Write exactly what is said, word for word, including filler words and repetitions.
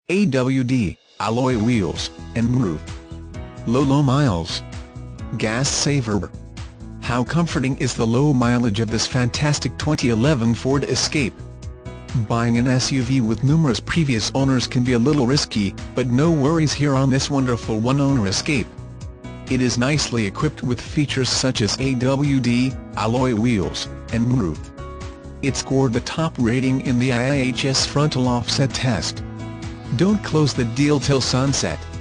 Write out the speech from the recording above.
A W D, alloy wheels, and moonroof. Low low miles. Gas saver. How comforting is the low mileage of this fantastic twenty eleven Ford Escape? Buying an S U V with numerous previous owners can be a little risky, but no worries here on this wonderful one-owner Escape. It is nicely equipped with features such as A W D, alloy wheels, and moonroof. It scored the top rating in the I I H S frontal offset test. Don't close the deal till sunset.